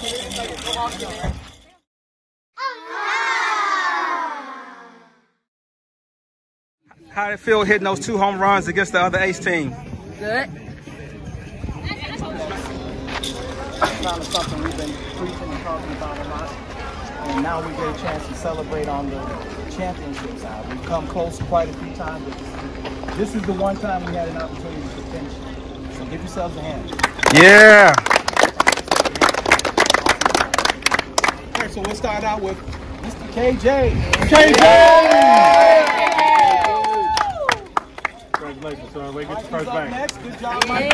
How did it feel hitting those 2 home runs against the other Ace team? Good. It's kind of something we've been preaching and talking about a lot. And now we get a chance to celebrate on the championship side. We've come close quite a few times, but this is the one time we had an opportunity to finish. So give yourselves a hand. Yeah. All right, so we'll start out with Mr. KJ. KJ! Congratulations, son. We get the first bang. Next, good job, Mike.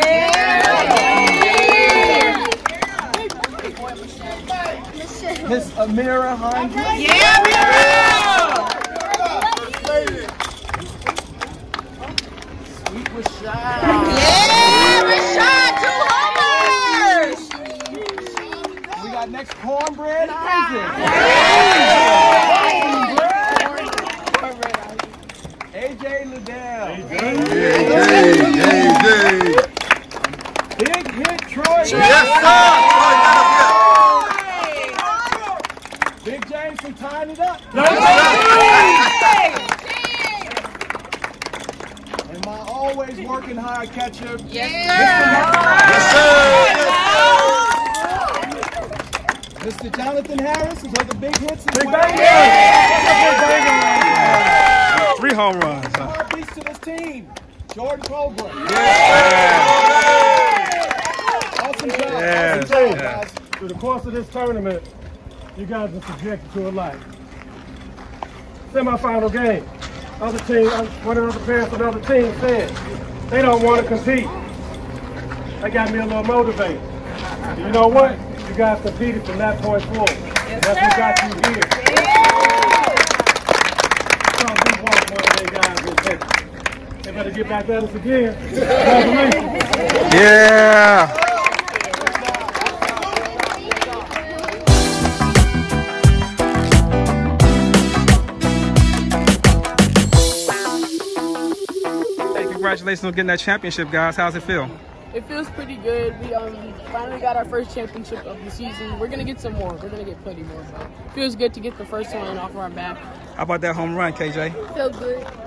Miss Amira Hines. Yeah, Sweet Rashad. Yeah, Rashad, 2 homers. We got next Cornbread Isaac. AJ Liddell. Big hit Troy. Yes, sir. Big James from tying it up. And my always working hard catcher. Yes, Mr. Jonathan Harris is on the big hits as Big well. bang. 3 home runs. Huh? Heartbeats to this team. Jordan Colbert. Awesome job. Yes, Awesome job, yes. guys. Through the course of this tournament, you guys are subjected to a life. Semi-final game. Other team, one of the parents of the other team said they don't want to compete. That got me a little motivated. You know what? You guys competed from that point forward. That's what got you here. Some people want one of their guys will take it. They better get back at us again. Congratulations. Yeah. Congratulations on getting that championship, guys. How's it feel? It feels pretty good. We finally got our first championship of the season. We're gonna get some more. We're gonna get plenty more. It feels good to get the first one off of our back. How about that home run, KJ? Feel good.